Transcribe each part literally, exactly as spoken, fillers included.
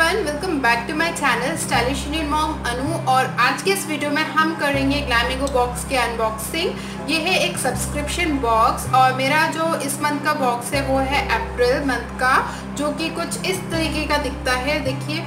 Everyone, welcome back to my channel stylish Indian mom Anu. और आज के इस वीडियो में हम करेंगे ग्लैमिगो बॉक्स के अनबॉक्सिंग। ये है एक सब्सक्रिप्शन बॉक्स और मेरा जो इस मंथ का बॉक्स है वो है अप्रैल मंथ का, जो कि कुछ इस तरीके का दिखता है। देखिए,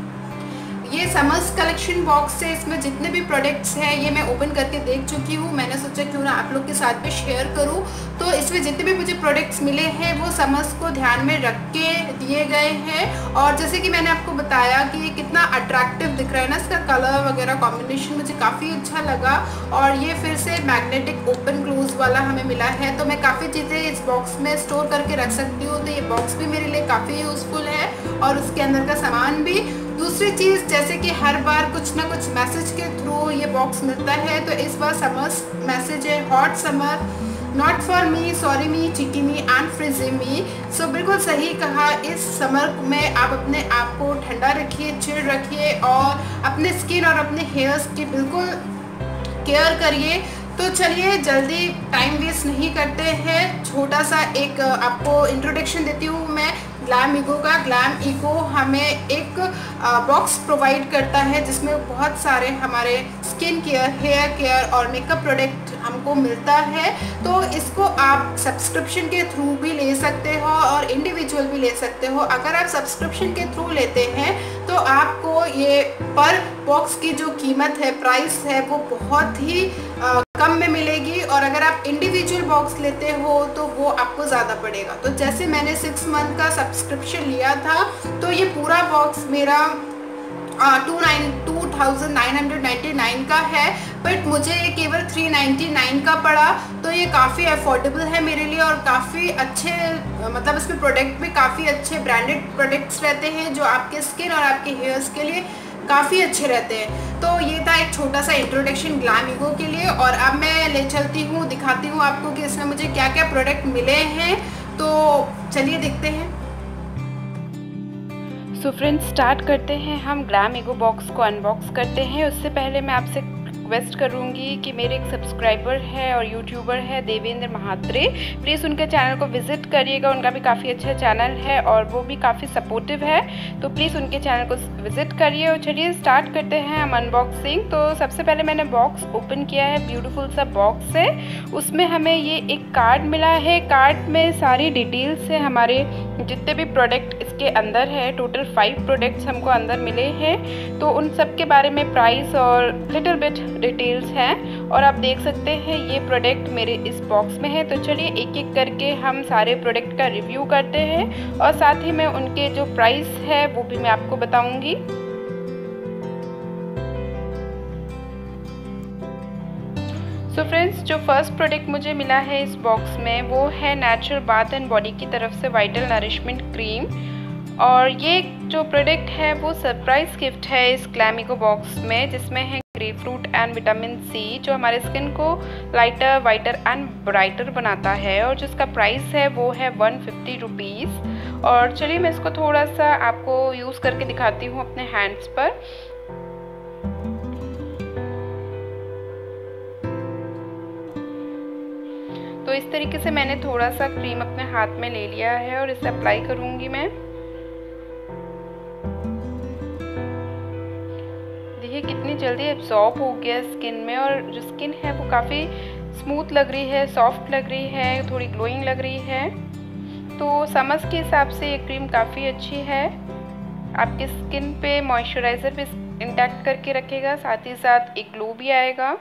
ये समर्स कलेक्शन बॉक्स है। इसमें जितने भी प्रोडक्ट्स हैं ये मैं ओपन करके देख चुकी हूँ। मैंने सोचा क्यों ना आप लोग के साथ में शेयर करूँ। तो इसमें जितने भी मुझे प्रोडक्ट्स मिले हैं वो समर्स को ध्यान में रख के दिए गए हैं। और जैसे कि मैंने आपको बताया कि ये कितना अट्रैक्टिव दिख रहा है ना, इसका कलर वगैरह कॉम्बिनेशन मुझे काफ़ी अच्छा लगा। और ये फिर से मैग्नेटिक ओपन क्लोज वाला हमें मिला है, तो मैं काफ़ी चीज़ें इस बॉक्स में स्टोर करके रख सकती हूँ। तो ये बॉक्स भी मेरे लिए काफ़ी यूज़फुल है और उसके अंदर का सामान भी। दूसरी चीज़, जैसे कि हर बार कुछ ना कुछ मैसेज के थ्रू ये बॉक्स मिलता है, तो इस बार समर्स मैसेज है, hot summer, not for me, sorry me, cheeky me and frizzy me. So बिल्कुल सही कहा। इस समर में आप अपने आप को ठंडा रखिए, चिल रखिए और अपने स्किन और अपने हेयर्स की बिल्कुल केयर करिए। तो चलिए जल्दी टाइम वेस्ट नहीं करते हैं, छोटा सा एक आपको इंट्रोडक्शन देती हूँ मैं ग्लैमिगो का। ग्लैमिगो हमें एक बॉक्स प्रोवाइड करता है जिसमें बहुत सारे हमारे स्किन केयर, हेयर केयर और मेकअप प्रोडक्ट हमको मिलता है। तो इसको आप सब्सक्रिप्शन के थ्रू भी ले सकते हो और इंडिविजुअल भी ले सकते हो। अगर आप सब्सक्रिप्शन के थ्रू लेते हैं तो आपको ये पर बॉक्स की जो कीमत है, प्राइस है, वो बहुत ही आ, कम में मिलेगी। और अगर आप इंडिविजुअल बॉक्स लेते हो तो वो आपको ज़्यादा पड़ेगा। तो जैसे मैंने सिक्स मंथ का सब्सक्रिप्शन लिया था तो ये पूरा बॉक्स मेरा two nine two thousand nine hundred ninety nine का है, बट मुझे ये केवल थ्री नाइन्टी नाइन का पड़ा। तो ये काफ़ी अफोर्डेबल है मेरे लिए और काफ़ी अच्छे, मतलब इसमें प्रोडक्ट भी काफ़ी अच्छे ब्रांडेड प्रोडक्ट्स रहते हैं जो आपके स्किन और आपके हेयर्स के लिए काफ़ी अच्छे रहते हैं। तो ये था एक छोटा सा इंट्रोडक्शन ग्लैमिगो के लिए। और अब मैं ले चलती हूँ, दिखाती हूँ आपको कि इसमें मुझे क्या क्या प्रोडक्ट मिले हैं। तो चलिए देखते हैं। सो फ्रेंड्स, स्टार्ट करते हैं। हम ग्लैमिगो बॉक्स को अनबॉक्स करते हैं। उससे पहले मैं आपसे रिक्वेस्ट करूंगी कि मेरे एक सब्सक्राइबर है और यूट्यूबर है देवेंद्र महात्रे, प्लीज़ उनके चैनल को विजिट करिएगा। उनका भी काफ़ी अच्छा चैनल है और वो भी काफ़ी सपोर्टिव है, तो प्लीज़ उनके चैनल को विजिट करिए। और चलिए स्टार्ट करते हैं हम अनबॉक्सिंग। तो सबसे पहले मैंने बॉक्स ओपन किया है, ब्यूटीफुल सा बॉक्स है। उसमें हमें ये एक कार्ड मिला है। कार्ड में सारी डिटेल्स है, हमारे जितने भी प्रोडक्ट इसके अंदर है। टोटल फाइव प्रोडक्ट्स हमको अंदर मिले हैं, तो उन सब के बारे में प्राइस और लिटिल बिट डिटेल्स हैं। और आप देख सकते हैं ये प्रोडक्ट मेरे इस बॉक्स में है। तो चलिए एक एक करके हम सारे प्रोडक्ट का रिव्यू करते हैं और साथ ही में उनके जो प्राइस है वो भी मैं आपको बताऊंगी। सो फ्रेंड्स, जो फर्स्ट प्रोडक्ट मुझे मिला है इस बॉक्स में वो है नेचुरल बाथ एंड बॉडी की तरफ से वाइटल नरिशमेंट क्रीम। और ये जो प्रोडक्ट है वो सरप्राइज गिफ्ट है इस ग्लैमिगो बॉक्स में, जिसमें है ग्रेपफ्रूट एंड विटामिन सी, जो हमारे स्किन को लाइटर, वाइटर एंड ब्राइटर बनाता है। और जिसका प्राइस है वो है वन फिफ्टी रुपीज़। और चलिए मैं इसको थोड़ा सा आपको यूज़ करके दिखाती हूँ अपने हैंड्स पर। तो इस तरीके से मैंने थोड़ा सा क्रीम अपने हाथ में ले लिया है और इसे अप्लाई करूँगी मैं। देखिए कितनी जल्दी एब्जॉर्ब हो गया स्किन में और जो स्किन है वो काफ़ी स्मूथ लग रही है, सॉफ्ट लग रही है, थोड़ी ग्लोइंग लग रही है। तो समर्स के हिसाब से ये क्रीम काफ़ी अच्छी है। आपकी स्किन पे मॉइस्चराइज़र भी इंटैक्ट करके रखेगा, साथ ही साथ एक ग्लो भी आएगा।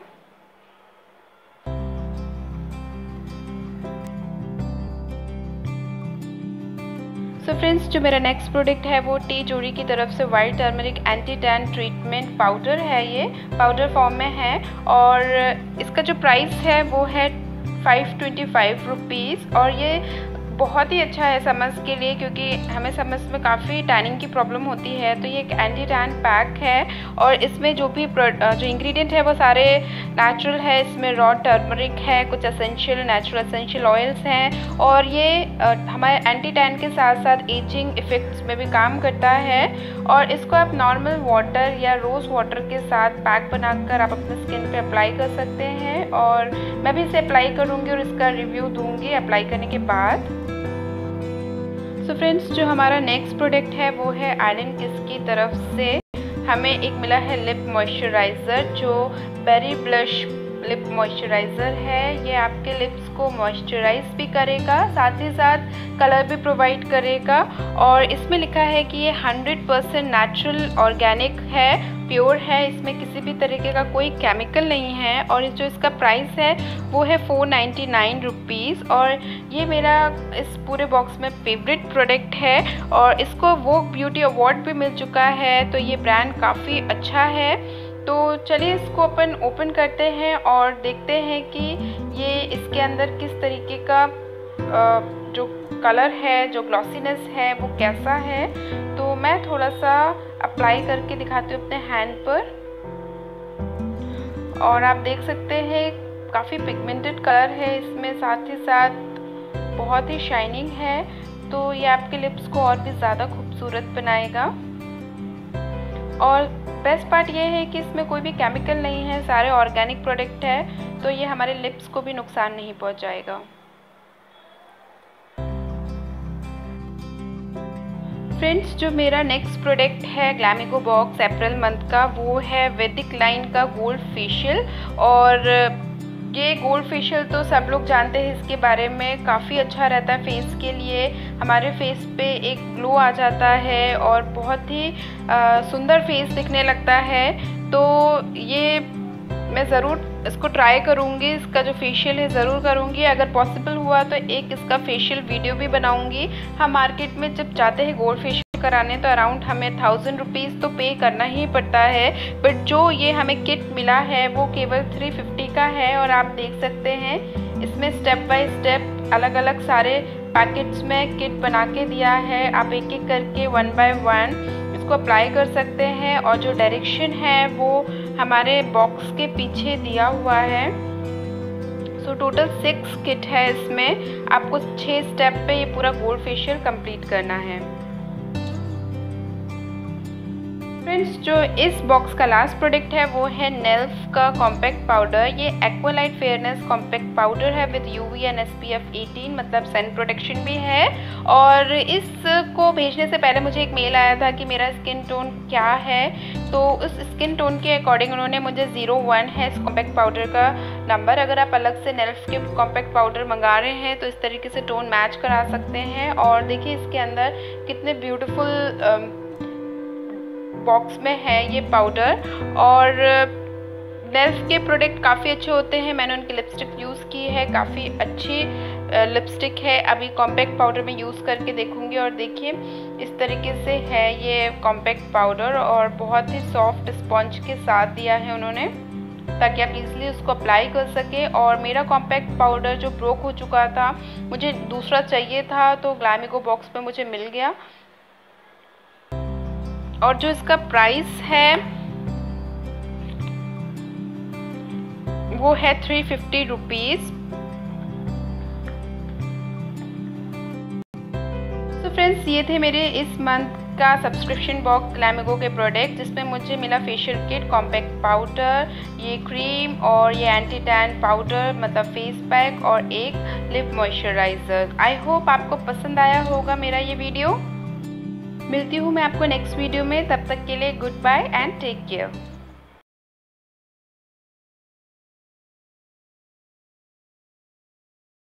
सो फ्रेंड्स, जो मेरा नेक्स्ट प्रोडक्ट है वो टी जोड़ी की तरफ से white turmeric anti tan treatment powder है। ये पाउडर फॉर्म में है और इसका जो प्राइस है वो है फाइव ट्वेंटी फाइव रुपीज़। और ये बहुत ही अच्छा है समर्स के लिए, क्योंकि हमें समर्स में काफ़ी टैनिंग की प्रॉब्लम होती है। तो ये एक एंटी टैन पैक है और इसमें जो भी जो इंग्रेडिएंट है वो सारे नेचुरल है। इसमें रॉ टर्मरिक है, कुछ एसेंशियल नेचुरल एसेंशियल ऑयल्स हैं और ये हमारे एंटी टैन के साथ साथ एजिंग इफ़ेक्ट्स में भी काम करता है। और इसको आप नॉर्मल वाटर या रोज़ वाटर के साथ पैक बनाकर आप अपने स्किन पे अप्लाई कर सकते हैं। और मैं भी इसे अप्लाई करूँगी और इसका रिव्यू दूँगी अप्लाई करने के बाद। सो फ्रेंड्स, जो हमारा नेक्स्ट प्रोडक्ट है वो है आयरन किस की तरफ से हमें एक मिला है लिप मॉइस्चराइज़र, जो बेरी ब्लश लिप मॉइस्चराइज़र है। ये आपके लिप्स को मॉइस्चराइज भी करेगा, साथ ही साथ कलर भी प्रोवाइड करेगा। और इसमें लिखा है कि ये हंड्रेड परसेंट नेचुरल ऑर्गेनिक है, प्योर है, इसमें किसी भी तरीके का कोई केमिकल नहीं है। और जो इसका प्राइस है वो है फोर नाइन्टी नाइन रुपीज़। और ये मेरा इस पूरे बॉक्स में फेवरेट प्रोडक्ट है और इसको वोग ब्यूटी अवार्ड भी मिल चुका है, तो ये ब्रांड काफ़ी अच्छा है। तो चलिए इसको अपन ओपन करते हैं और देखते हैं कि ये इसके अंदर किस तरीके का जो कलर है, जो ग्लॉसीनेस है वो कैसा है। तो मैं थोड़ा सा अप्लाई करके दिखाती हूँ अपने हैंड पर, और आप देख सकते हैं काफ़ी पिगमेंटेड कलर है इसमें, साथ ही साथ बहुत ही शाइनिंग है। तो ये आपके लिप्स को और भी ज़्यादा खूबसूरत बनाएगा। और बेस्ट पार्ट ये है कि इसमें कोई भी केमिकल नहीं है, सारे ऑर्गेनिक प्रोडक्ट है, तो ये हमारे लिप्स को भी नुकसान नहीं पहुंचाएगा। फ्रेंड्स, जो मेरा नेक्स्ट प्रोडक्ट है ग्लैमिगो बॉक्स अप्रैल मंथ का, वो है वैदिक लाइन का गोल्ड फेशियल। और ये गोल्ड फेशियल तो सब लोग जानते हैं इसके बारे में, काफ़ी अच्छा रहता है फेस के लिए। हमारे फेस पे एक ग्लो आ जाता है और बहुत ही आ, सुंदर फेस दिखने लगता है। तो ये मैं ज़रूर इसको ट्राई करूँगी, इसका जो फेशियल है ज़रूर करूँगी। अगर पॉसिबल हुआ तो एक इसका फेशियल वीडियो भी बनाऊँगी। हम मार्केट में जब जाते हैं गोल्ड फेशियल कराने तो अराउंड हमें थाउजेंड रुपीज़ तो पे करना ही पड़ता है, बट जो ये हमें किट मिला है वो केवल थ्री फिफ्टी का है। और आप देख सकते हैं इसमें स्टेप बाय स्टेप अलग अलग सारे पैकेट्स में किट बना के दिया है। आप एक एक करके वन बाय वन इसको अप्लाई कर सकते हैं। और जो डायरेक्शन है वो हमारे बॉक्स के पीछे दिया हुआ है। सो टोटल सिक्स किट है इसमें, आपको छः स्टेप पे ये पूरा गोल्ड फेशियल कंप्लीट करना है। फ्रेंड्स, जो इस बॉक्स का लास्ट प्रोडक्ट है वो है नेल्फ का कॉम्पैक्ट पाउडर। ये एक्वालाइट फेयरनेस कॉम्पैक्ट पाउडर है with UV and SPF eighteen, मतलब सन प्रोटेक्शन भी है। और इसको भेजने से पहले मुझे एक मेल आया था कि मेरा स्किन टोन क्या है, तो उस स्किन टोन के अकॉर्डिंग उन्होंने मुझे ज़ीरो वन है इस कॉम्पैक्ट पाउडर का नंबर। अगर आप अलग से नेल्फ के कॉम्पैक्ट पाउडर मंगा रहे हैं तो इस तरीके से टोन मैच करा सकते हैं। और देखिए इसके अंदर कितने ब्यूटीफुल बॉक्स में है ये पाउडर। और नेल्फ के प्रोडक्ट काफ़ी अच्छे होते हैं, मैंने उनकी लिपस्टिक यूज़ की है, काफ़ी अच्छी लिपस्टिक है। अभी कॉम्पैक्ट पाउडर में यूज़ करके देखूंगी। और देखिए इस तरीके से है ये कॉम्पैक्ट पाउडर, और बहुत ही सॉफ्ट स्पंज के साथ दिया है उन्होंने, ताकि आप इजीली उसको अप्लाई कर सके। और मेरा कॉम्पैक्ट पाउडर जो ब्रोक हो चुका था, मुझे दूसरा चाहिए था, तो ग्लैमिगो बॉक्स में मुझे मिल गया। और जो इसका प्राइस है वो है थ्री फिफ्टी रुपीज़। तो फ्रेंड्स, ये थे मेरे इस मंथ का सब्सक्रिप्शन बॉक्स ग्लैमिगो के प्रोडक्ट, जिसमें मुझे मिला फेशियल किट, कॉम्पैक्ट पाउडर, ये क्रीम और ये एंटी टैन पाउडर मतलब फेस पैक, और एक लिप मॉइस्चराइज़र। आई होप आपको पसंद आया होगा मेरा ये वीडियो। मिलती हूँ मैं आपको नेक्स्ट वीडियो में, तब तक के लिए goodbye and take care.